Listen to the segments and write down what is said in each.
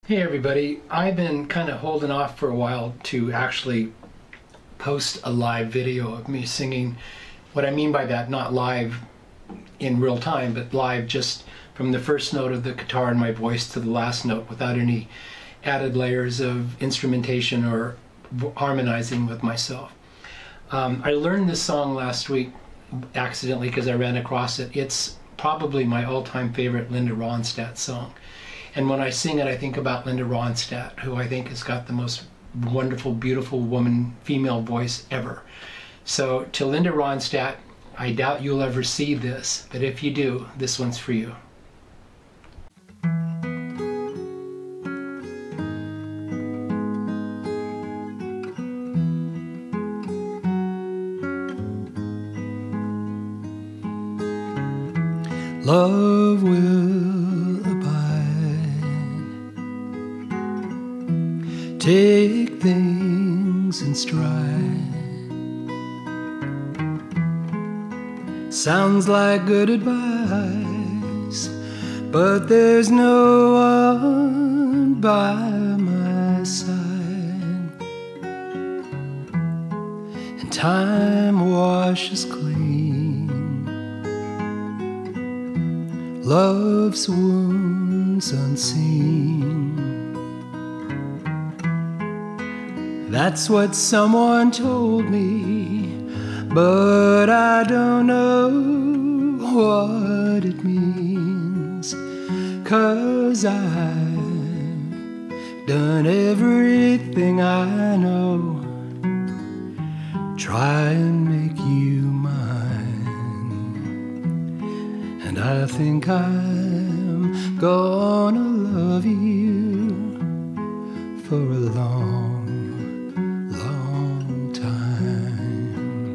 Hey everybody, I've been kind of holding off for a while to actually post a live video of me singing. What I mean by that, not live in real time, but live just from the first note of the guitar in my voice to the last note without any added layers of instrumentation or harmonizing with myself. I learned this song last week accidentally because I ran across it. It's probably my all-time favorite Linda Ronstadt song. And when I sing it, I think about Linda Ronstadt, who I think has got the most wonderful, beautiful woman, female voice ever. So to Linda Ronstadt, I doubt you'll ever see this, but if you do, this one's for you. Love will abide. Take things in stride. Sounds like good advice, but there's no one by my side. And time washes clean love's wounds unseen. That's what someone told me, but I don't know what it means, 'cause I've done everything I know, try and make you mine. And I think I'm gonna love you for a long, long time.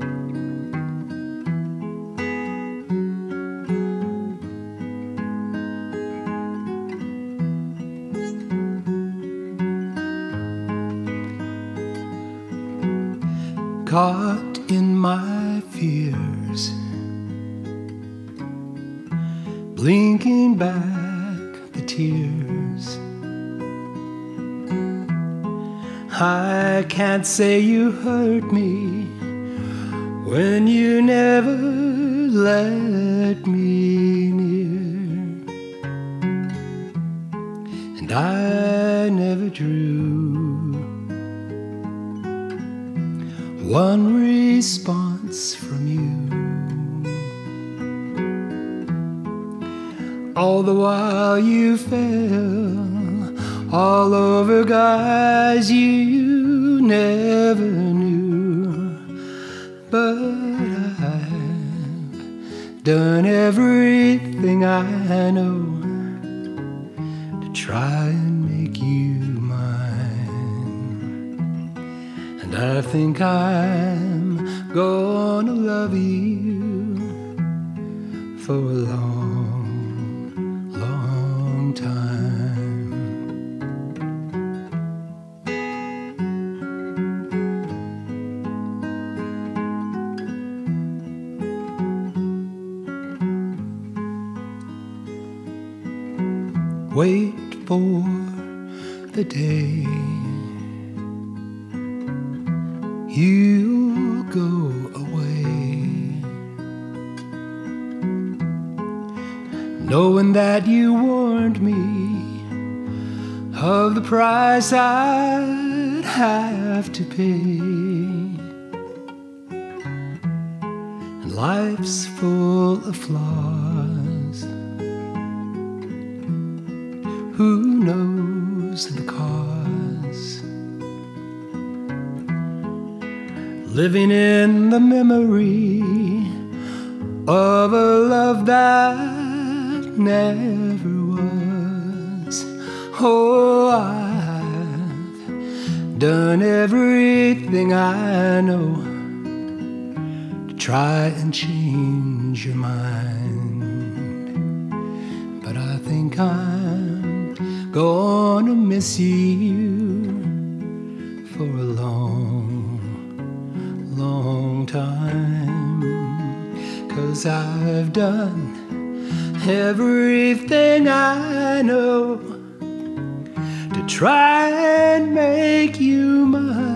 Caught in my fears, blinking back the tears. I can't say you hurt me when you never let me near, and I never drew one response from you. All the while you fell all over guys you never knew. But I've done everything I know to try and make you mine. And I think I'm gonna love you for a long, long time. Wait for the day you'll go away, knowing that you warned me of the price I'd have to pay. And life's full of flaws, who knows the cause? Living in the memory of a love that never was. Oh, I've done everything I know to try and change your mind, but I think I'm gonna miss you for a long, long time, 'cause I've done everything I know to try and make you mine.